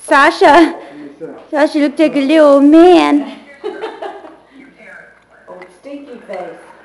Sasha. Sasha looked like a little man. Old stinky face.